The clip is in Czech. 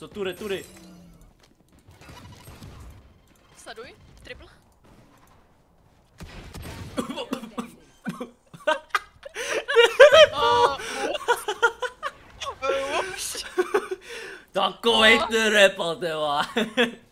Co tudy? Sleduj, triple. Takovej ty repa, ty vole.